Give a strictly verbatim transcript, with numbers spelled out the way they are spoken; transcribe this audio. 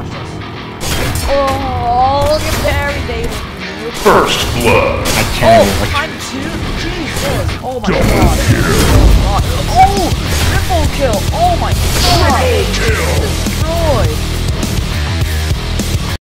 watch this. Oh, look at Barry David. First blood. I can't. Oh, I time two? Jesus. Oh my god. Oh, triple kill. Oh my